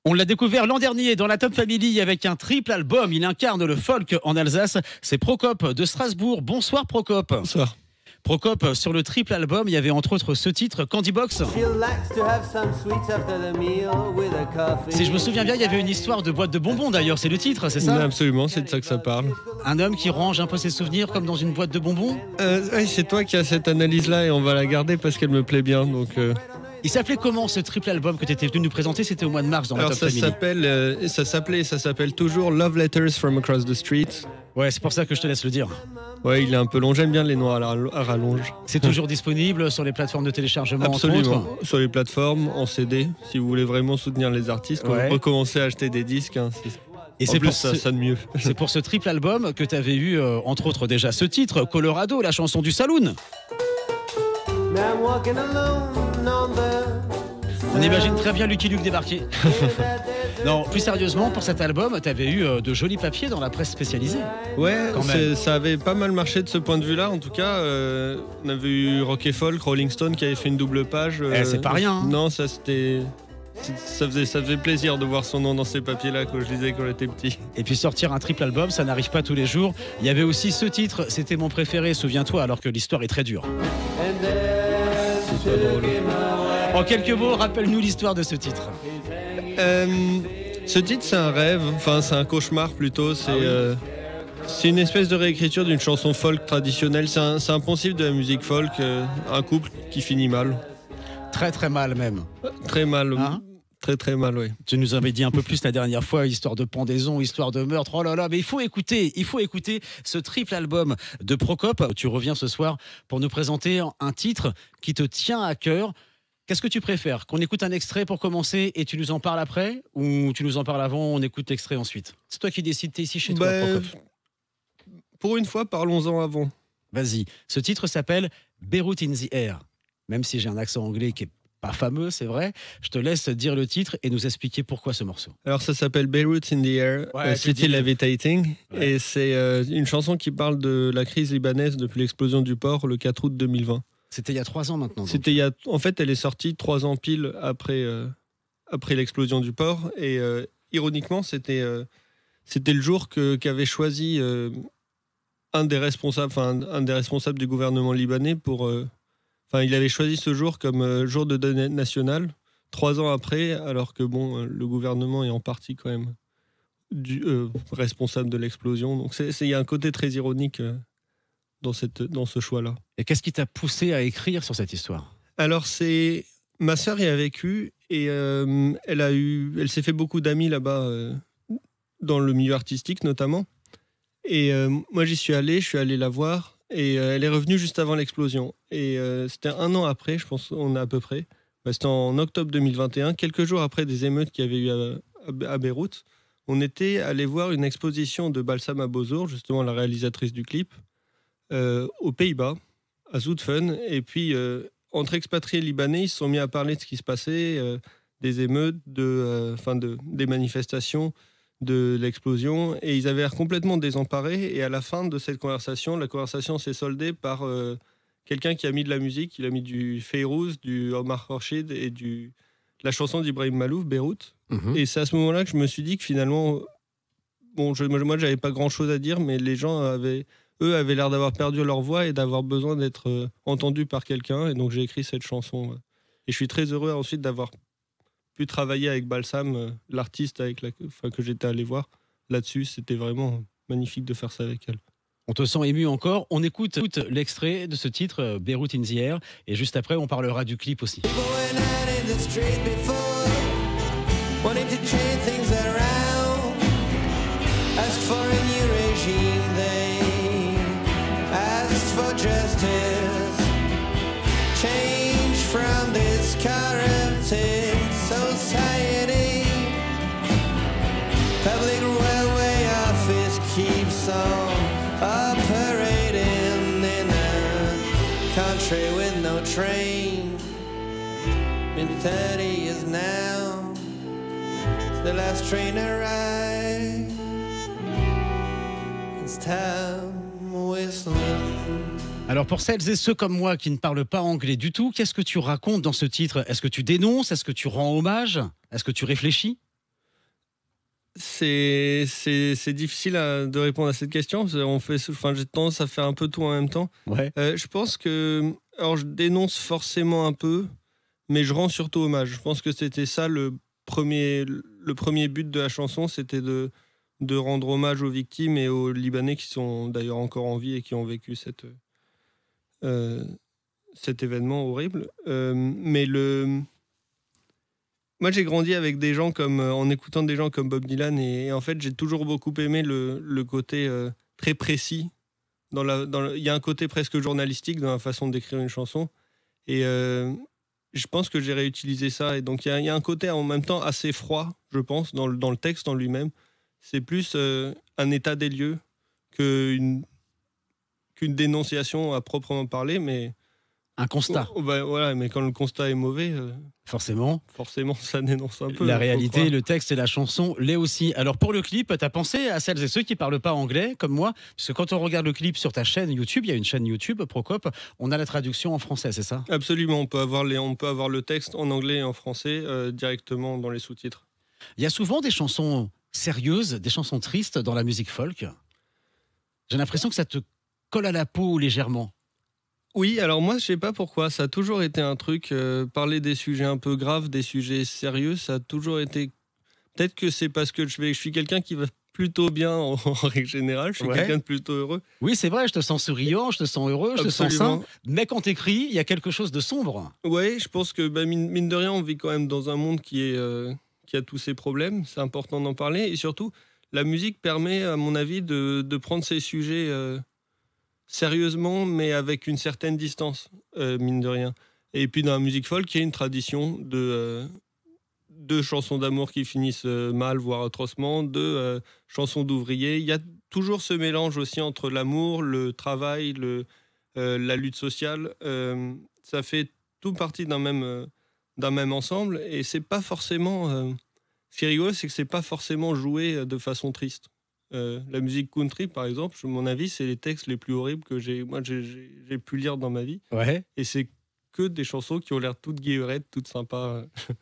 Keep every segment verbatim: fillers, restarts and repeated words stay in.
On l'a découvert l'an dernier dans la Top Family avec un triple album. Il incarne le folk en Alsace. C'est Procope de Strasbourg. Bonsoir Procope. Bonsoir. Procope, sur le triple album, il y avait entre autres ce titre, Candy Box. Si je me souviens bien, il y avait une histoire de boîte de bonbons d'ailleurs, c'est le titre, c'est ça? Absolument, c'est de ça que ça parle. Un homme qui range un peu ses souvenirs comme dans une boîte de bonbons. euh, ouais, C'est toi qui as cette analyse-là et on va la garder parce qu'elle me plaît bien. Donc, euh... Il s'appelait comment ce triple album que tu étais venu nous présenter? C'était au mois de mars dans Alors la Top ça Family. s'appelle, euh, ça s'appelait, ça s'appelle toujours Love Letters from Across the Street. Ouais, c'est pour ça que je te laisse le dire. Ouais, il est un peu long, j'aime bien les noms à, la, à rallonge. C'est toujours disponible sur les plateformes de téléchargement. Absolument, entre autres. sur les plateformes, en C D, si vous voulez vraiment soutenir les artistes, Ouais. recommencer à acheter des disques. Hein, Et en c'est plus, pour ça ce... sonne mieux. C'est pour ce triple album que tu avais eu, euh, entre autres, déjà ce titre, Colorado, la chanson du saloon. On imagine très bien Lucky Luke débarquer. Non, plus sérieusement, pour cet album, tu avais eu euh, de jolis papiers dans la presse spécialisée. Ouais, Quand même. ça avait pas mal marché de ce point de vue-là. En tout cas, euh, on avait eu Rock et Folk, Rolling Stone qui avait fait une double page. Euh, Eh, c'est pas rien, hein. Non, ça c'était... Ça faisait, ça faisait plaisir de voir son nom dans ces papiers-là quand je lisais quand j'étais petit. Et puis sortir un triple album, ça n'arrive pas tous les jours. Il y avait aussi ce titre, c'était mon préféré, souviens-toi, alors que l'histoire est très dure. C'est pas drôle. En quelques mots, rappelle-nous l'histoire de ce titre. Euh, ce titre, c'est un rêve, enfin c'est un cauchemar plutôt. C'est Ah oui. euh, c'est une espèce de réécriture d'une chanson folk traditionnelle. C'est un, c'est un poncif de la musique folk, euh, un couple qui finit mal. Très très mal même. Très mal, Hein très très mal, oui. Tu nous avais dit un peu plus la dernière fois, histoire de pendaison, histoire de meurtre. Oh là là, mais il faut écouter, il faut écouter ce triple album de Procope. Tu reviens ce soir pour nous présenter un titre qui te tient à cœur. Qu'est-ce que tu préfères? Qu'on écoute un extrait pour commencer et tu nous en parles après? Ou tu nous en parles avant, on écoute l'extrait ensuite? C'est toi qui décides, t'es ici chez toi, Bah, Procope. pour une fois, parlons-en avant. Vas-y. Ce titre s'appelle Beirut in the Air. Même si j'ai un accent anglais qui est pas fameux, c'est vrai. Je te laisse dire le titre et nous expliquer pourquoi ce morceau. Alors ça s'appelle Beirut in the Air, Ouais, euh, tu City dis. Levitating, Ouais. et c'est euh, une chanson qui parle de la crise libanaise depuis l'explosion du port le quatre août deux mille vingt. C'était il y a trois ans maintenant. donc. C'était il y a, en fait, elle est sortie trois ans pile après, euh, après l'explosion du port, et euh, ironiquement, c'était euh, c'était le jour que, qu'avait choisi euh, un des responsables, enfin un des responsables du gouvernement libanais pour, euh, enfin il avait choisi ce jour comme euh, jour de deuil national trois ans après, alors que bon, euh, le gouvernement est en partie quand même du, euh, responsable de l'explosion. Donc c'est, c'est, il y a un côté très ironique euh, dans cette, dans ce choix-là. Et qu'est-ce qui t'a poussé à écrire sur cette histoire? Alors c'est ma sœur y a vécu et euh, elle a eu, elle s'est fait beaucoup d'amis là-bas euh, dans le milieu artistique notamment. Et euh, moi j'y suis allé, je suis allé la voir et euh, elle est revenue juste avant l'explosion. Et euh, c'était un an après, je pense, on a à peu près. Bah, c'était en octobre deux mille vingt et un, quelques jours après des émeutes qu'il y avait eu à, à Beyrouth. On était allé voir une exposition de Balsam Abozour, justement la réalisatrice du clip, euh, aux Pays-Bas, à Zutphen. Et puis euh, entre expatriés libanais, ils se sont mis à parler de ce qui se passait, euh, des émeutes, de, euh, enfin de, des manifestations, de l'explosion, et ils avaient l'air complètement désemparés. Et à la fin de cette conversation, la conversation s'est soldée par euh, quelqu'un qui a mis de la musique. Il a mis du Feyrouz, du Omar Khorshid et du, la chanson d'Ibrahim Malouf, Beyrouth. Mmh. Et c'est à ce moment-là que je me suis dit que finalement, bon, je, moi, j'avais pas grand-chose à dire, mais les gens avaient, eux, avaient l'air d'avoir perdu leur voix et d'avoir besoin d'être euh, entendus par quelqu'un. Et donc j'ai écrit cette chanson. euh. Et je suis très heureux ensuite d'avoir pu travailler avec Balsam, euh, l'artiste avec la, enfin, que j'étais allé voir là-dessus. C'était vraiment magnifique de faire ça avec elle. On te sent ému encore. On écoute écoute l'extrait de ce titre, euh, Beirut in the Air. Et juste après, on parlera du clip aussi. Wanted to change things around, asked for a new regime, they asked for justice, change from this corrupted society. Public railway office keeps on operating in a country with no train. Been thirty years now. The last train arrived. It's time whistling. Alors pour celles et ceux comme moi qui ne parlent pas anglais du tout, qu'est-ce que tu racontes dans ce titre? Est-ce que tu dénonces? Est-ce que tu rends hommage? Est-ce que tu réfléchis? c'est c'est c'est difficile à- de répondre à cette question. C'est- On fait, enfin, j'ai tendance à faire un peu tout en même temps. Ouais. Euh, je pense que, alors, je dénonce forcément un peu, mais je rends surtout hommage. Je pense que c'était ça le premier, le premier but de la chanson, c'était de de rendre hommage aux victimes et aux Libanais qui sont d'ailleurs encore en vie et qui ont vécu cette euh, cet événement horrible. Euh, mais le Moi, j'ai grandi avec des gens comme, euh, en écoutant des gens comme Bob Dylan, et, et en fait, j'ai toujours beaucoup aimé le, le côté euh, très précis. Dans la, dans le- il y a un côté presque journalistique dans la façon d'écrire une chanson, et euh, je pense que j'ai réutilisé ça. Et donc, il y, a, il y a un côté en même temps assez froid, je pense, dans le, dans le texte en lui-même. C'est plus euh, un état des lieux qu'une qu'une dénonciation à proprement parler, mais Un constat, oh, bah, voilà, mais quand le constat est mauvais, euh, forcément. forcément, ça dénonce un peu. La faut réalité, croire. le texte et la chanson l'est aussi. Alors pour le clip, t'as pensé à celles et ceux qui parlent pas anglais, comme moi? Parce que quand on regarde le clip sur ta chaîne YouTube, il y a une chaîne YouTube, Procop, on a la traduction en français, c'est ça? Absolument, on peut avoir, les, on peut avoir le texte en anglais et en français euh, directement dans les sous-titres. Il y a souvent des chansons sérieuses, des chansons tristes dans la musique folk. J'ai l'impression que ça te colle à la peau légèrement. Oui, alors moi, je sais pas pourquoi, ça a toujours été un truc, euh, parler des sujets un peu graves, des sujets sérieux, ça a toujours été... Peut-être que c'est parce que je, vais, je suis quelqu'un qui va plutôt bien en, en règle générale, je suis Ouais. quelqu'un de plutôt heureux. Oui, c'est vrai, je te sens souriant, je te sens heureux, je te sens sain. Absolument. Mais quand t'écris, il y a quelque chose de sombre. Ouais, je pense que bah, mine, mine de rien, on vit quand même dans un monde qui, est, euh, qui a tous ses problèmes, c'est important d'en parler, et surtout, la musique permet, à mon avis, de, de prendre ces sujets... euh, sérieusement, mais avec une certaine distance, euh, mine de rien. Et puis dans la musique folk, il y a une tradition de, euh, de chansons d'amour qui finissent euh, mal, voire atrocement, de euh, chansons d'ouvriers. Il y a toujours ce mélange aussi entre l'amour, le travail, le, euh, la lutte sociale. Euh, ça fait tout partie d'un même, euh, d'un même ensemble, et c'est pas forcément... euh, ce qui est rigolo, c'est que c'est pas forcément joué de façon triste. Euh, la musique country, par exemple, à mon avis, c'est les textes les plus horribles que j'ai, moi, j'ai, j'ai- j'ai pu lire dans ma vie. Ouais. Et c'est que des chansons qui ont l'air toutes guillerettes, toutes sympas.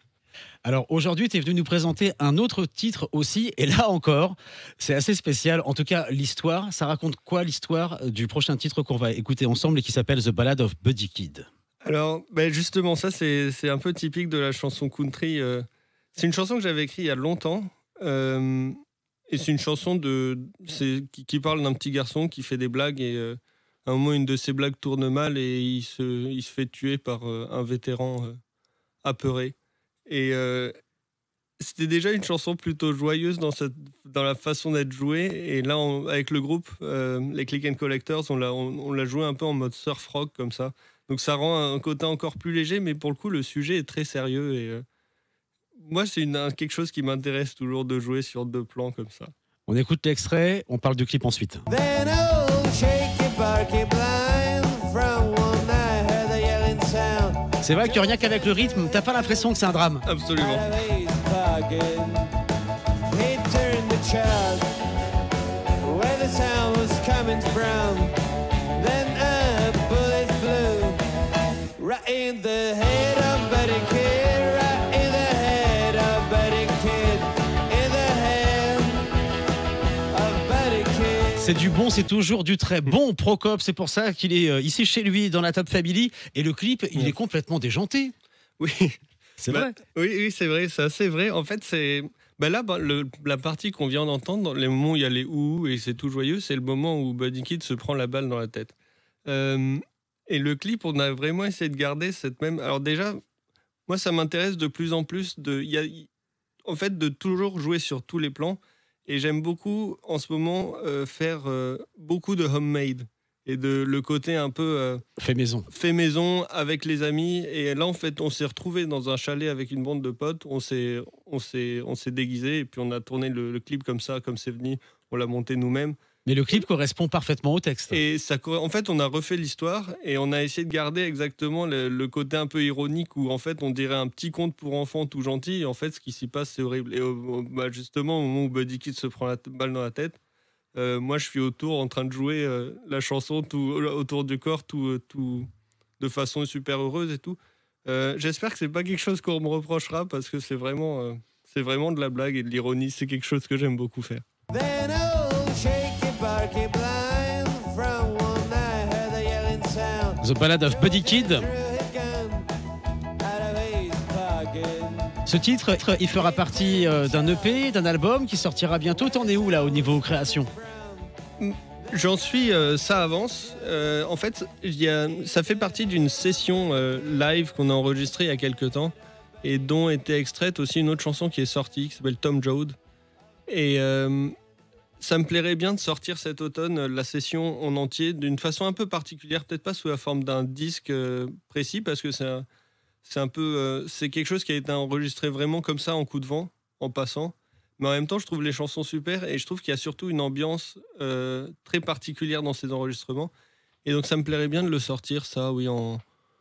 Alors aujourd'hui, tu es venu nous présenter un autre titre aussi, et là encore, c'est assez spécial. En tout cas, l'histoire, ça raconte quoi l'histoire du prochain titre qu'on va écouter ensemble et qui s'appelle The Ballad of Buddy Kid? Alors, ben justement, ça, c'est, c'est un peu typique de la chanson country. euh. C'est une chanson que j'avais écrite il y a longtemps. euh, et c'est une chanson de, c'est, qui, qui parle d'un petit garçon qui fait des blagues. Et euh, à un moment, une de ses blagues tourne mal et il se, il se fait tuer par euh, un vétéran euh, apeuré. Et euh, c'était déjà une chanson plutôt joyeuse dans, cette, dans la façon d'être jouée. Et là, on- avec le groupe, euh, les Click and Collectors, on l'a, on, on l'a joué un peu en mode surf rock comme ça. Donc ça rend un côté encore plus léger, mais pour le coup, le sujet est très sérieux. Et euh, moi, c'est une, un- quelque chose qui m'intéresse toujours de jouer sur deux plans comme ça. On écoute l'extrait, on parle du clip ensuite. Then old shaky barky blind from one night heard the yelling sound. C'est vrai que rien qu'avec le rythme, t'as pas l'impression que c'est un drame. Absolument. Out of his pocket, he turned the child where the sound was coming from. Then a bullet flew right in the head of Buddy Kid, right in the head of Buddy Kid, in the head of Buddy Kid. C'est du bon, c'est toujours du très bon, Procop. C'est pour ça qu'il est euh, ici chez lui dans la Top Family. Et le clip, il Ouais. est complètement déjanté. Oui. C'est Bah, vrai. Oui, oui, c'est vrai, c'est assez vrai. En fait, c'est. Bah là, bah, le- la partie qu'on vient d'entendre, dans les moments où il y a les ouh et c'est tout joyeux, c'est le moment où Buddy Kid se prend la balle dans la tête. Euh, et le clip, on a vraiment essayé de garder cette même. Alors, déjà, moi, ça m'intéresse de plus en plus de. il Y a, en fait, de toujours jouer sur tous les plans. Et j'aime beaucoup, en ce moment, euh, faire euh, beaucoup de homemade. Et de le côté un peu. euh, Fait maison. fait maison avec les amis, et là en fait on s'est retrouvé dans un chalet avec une bande de potes, on s'est on s'est on s'est déguisé et puis on a tourné le, le clip comme ça, comme c'est venu, on l'a monté nous-mêmes, Mais le clip correspond parfaitement au texte. et ça co- en fait on a refait l'histoire et on a essayé de garder exactement le, le côté un peu ironique où en fait on dirait un petit conte pour enfants tout gentil, et en fait ce qui s'y passe c'est horrible. Et au- au- bah, justement au moment où Buddy Kid se prend la t- balle dans la tête, euh, moi je suis autour en train de jouer euh, la chanson tout autour du corps, tout, euh, tout de façon super heureuse et tout. Euh, j'espère que c'est pas quelque chose qu'on me reprochera parce que c'est vraiment euh, C'est vraiment de la blague et de l'ironie. C'est quelque chose que j'aime beaucoup faire. Then old shaky barky blind from one night heard the yelling sound. The Ballad of Buddy Kid. Threw his gun out of his pocket. Ce titre, il fera partie euh, d'un E P, d'un album qui sortira bientôt. T'en es où là au niveau création? J'en suis, euh, ça avance. Euh, en fait, il y a, ça fait partie d'une session euh, live qu'on a enregistrée il y a quelques temps et dont était extraite aussi une autre chanson qui est sortie, qui s'appelle Tom Joad. Et euh, ça me plairait bien de sortir cet automne euh, la session en entier d'une façon un peu particulière, peut-être pas sous la forme d'un disque euh, précis, parce que c'est un, c'est un peu, euh, c'est quelque chose qui a été enregistré vraiment comme ça en coup de vent, en passant. Mais en même temps, je trouve les chansons super et je trouve qu'il y a surtout une ambiance euh, très particulière dans ces enregistrements. Et donc, ça me plairait bien de le sortir, ça, oui, en,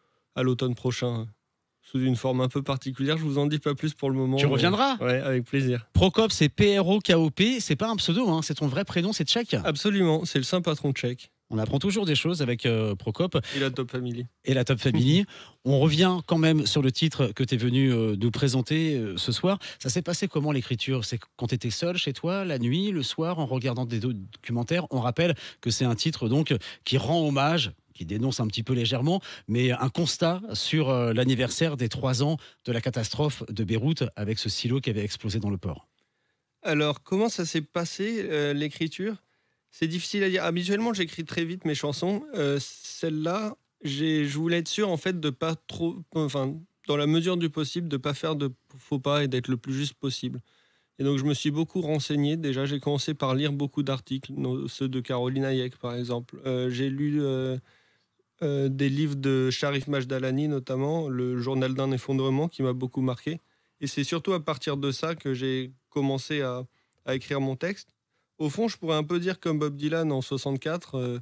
à l'automne prochain, sous une forme un peu particulière. Je vous en dis pas plus pour le moment. Tu reviendras? Ouais, avec plaisir. Prokop, c'est P R O K O P, c'est pas un pseudo, hein, c'est ton vrai prénom, c'est tchèque. Absolument, c'est le saint patron tchèque. On apprend toujours des choses avec euh, Prokop Et la Top Family. et la Top Family. On revient quand même sur le titre que tu es venu euh, nous présenter euh, ce soir. Ça s'est passé comment l'écriture? C'est quand tu étais seul chez toi, la nuit, le soir, en regardant des documentaires? On rappelle que c'est un titre donc qui rend hommage, qui dénonce un petit peu légèrement, mais un constat sur euh, l'anniversaire des trois ans de la catastrophe de Beyrouth avec ce silo qui avait explosé dans le port. Alors, comment ça s'est passé, euh, l'écriture? C'est difficile à dire. Habituellement, j'écris très vite mes chansons. Euh, celle-là, j'ai, je voulais être sûr, en fait, de pas trop... Enfin, dans la mesure du possible, de pas faire de faux pas et d'être le plus juste possible. Et donc, je me suis beaucoup renseigné. Déjà, j'ai commencé par lire beaucoup d'articles, no- ceux de Caroline Hayek, par exemple. Euh, j'ai lu euh, euh, des livres de Sharif Majdalani, notamment, Le journal d'un effondrement, qui m'a beaucoup marqué. Et c'est surtout à partir de ça que j'ai commencé à, à écrire mon texte. Au fond, je pourrais un peu dire comme Bob Dylan en soixante-quatre, euh,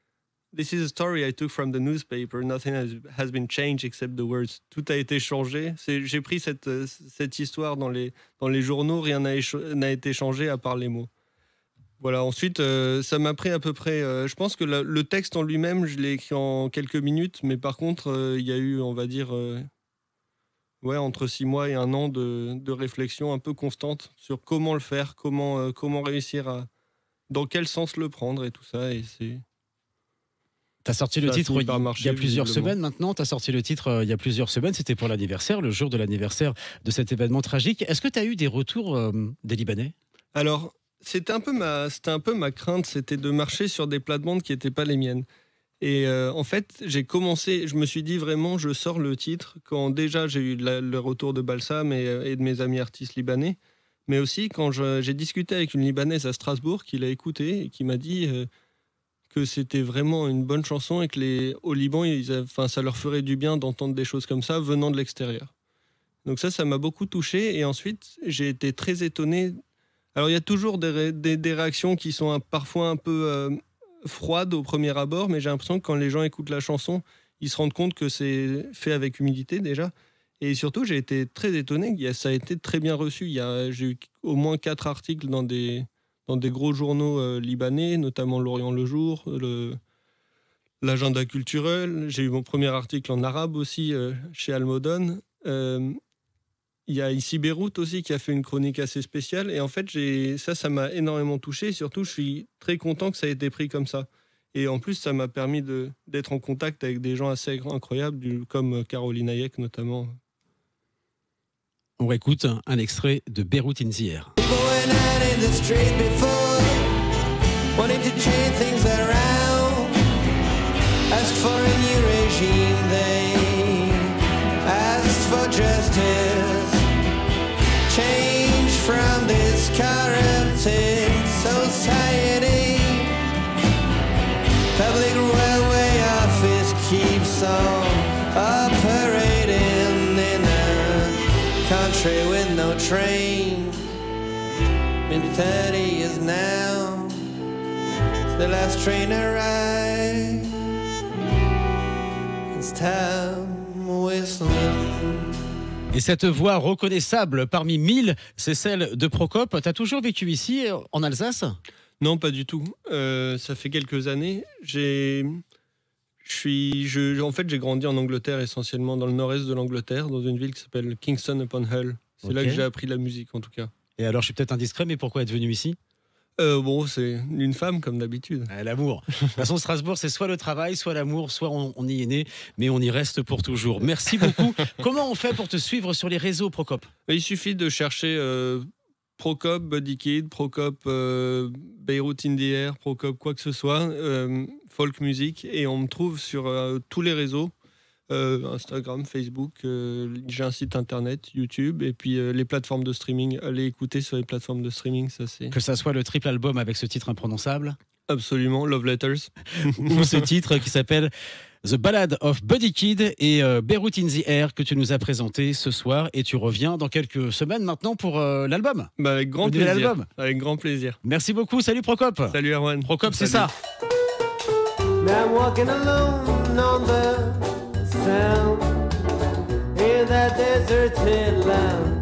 This is a story I took from the newspaper. Nothing has, has been changed except the words. Tout a été changé. C'est, j'ai pris cette, euh, cette histoire dans les, dans les journaux. Rien n'a, écho- n'a été changé à part les mots. Voilà. Ensuite, euh, ça m'a pris à peu près... euh, je pense que la- le texte en lui-même, je l'ai écrit en quelques minutes. Mais par contre, euh, il y a eu, on va dire... euh, Ouais, entre six mois et un an de, de réflexion un peu constante sur comment le faire, comment, euh, comment réussir à... Dans quel sens le prendre et tout ça. Et c'est... Tu as sorti le Ça a titre fini il par il y marcher, a plusieurs visiblement. semaines maintenant. Tu as sorti le titre euh, il y a plusieurs semaines. C'était pour l'anniversaire, le jour de l'anniversaire de cet événement tragique. Est-ce que tu as eu des retours euh, des Libanais? Alors, c'était un peu ma, c'était un peu ma crainte, c'était de marcher sur des plates-bandes qui n'étaient pas les miennes. Et euh, en fait, j'ai commencé, je me suis dit vraiment, je sors le titre quand déjà j'ai eu la- le retour de Balsam et, euh, et de mes amis artistes libanais, mais aussi quand je- j'ai discuté avec une Libanaise à Strasbourg qui l'a écouté et qui m'a dit euh, que c'était vraiment une bonne chanson et que les, au Liban, ils, a- enfin, ça leur ferait du bien d'entendre des choses comme ça venant de l'extérieur. Donc ça, ça m'a beaucoup touché. Et ensuite, j'ai été très étonné. Alors, il y a toujours des, ré- des, des réactions qui sont un- parfois un peu euh, froides au premier abord, mais j'ai l'impression que quand les gens écoutent la chanson, ils se rendent compte que c'est fait avec humilité déjà. Et surtout, j'ai été très étonné. Il y a- Ça a été très bien reçu. Il y a, j'ai eu au moins quatre articles dans des, dans des gros journaux euh, libanais, notamment L'Orient le Jour, le, l'Agenda culturel. J'ai eu mon premier article en arabe aussi euh, chez Almodon. Euh, Il y a ici Beyrouth aussi qui a fait une chronique assez spéciale. Et en fait, j'ai... ça, ça m'a énormément touché. Et surtout, je suis très content que ça ait été pris comme ça. Et en plus, ça m'a permis de, d'être en contact avec des gens assez incroyables, du- comme Caroline Hayek notamment. On réécoute un, un extrait de Beyrouth in the Air. Going out in the street before, wanting to change things around. Ask for a new regime, they asked for justice. Change from this corrupted society. Public railway office keeps on operating in a country with no train. Been thirty years now, the last train arrived. It's time whistling. Et cette voix reconnaissable parmi mille, c'est celle de Prokop. Tu as toujours vécu ici, en Alsace? Non, pas du tout. Euh, ça fait quelques années. J'ai... Je suis, je, en fait, j'ai grandi en Angleterre, essentiellement dans le nord-est de l'Angleterre, dans une ville qui s'appelle Kingston upon Hull. C'est Ok. là que j'ai appris la musique, en tout cas. Et alors, je suis peut-être indiscret, mais pourquoi être venu ici? Euh, bon, c'est une femme, comme d'habitude. Ah, l'amour. De toute façon, Strasbourg, c'est soit le travail, soit l'amour, soit on, on y est né, mais on y reste pour toujours. Merci beaucoup. Comment on fait pour te suivre sur les réseaux, Procop? Il suffit de chercher euh, Procop, Buddy Kid, Procop, euh, Beirut in the Air, Procop, quoi que ce soit, euh, folk music, et on me trouve sur euh, tous les réseaux. Euh, Instagram, Facebook, euh, j'ai un site internet, YouTube, et puis euh, les plateformes de streaming. Allez écouter sur les plateformes de streaming, ça c'est Que ça soit le triple album avec ce titre imprononçable, absolument Love Letters. ou ce titre qui s'appelle The Ballad of Buddy Kid et euh, Beirut in the Air que tu nous as présenté ce soir. Et tu reviens dans quelques semaines maintenant pour euh, l'album. Bah, avec grand Le nouvel plaisir. album. Avec grand plaisir. Merci beaucoup. Salut Procop. Salut Erwan. Procop, c'est Salut. ça. Now I'm walking alone on the sound in that deserted land.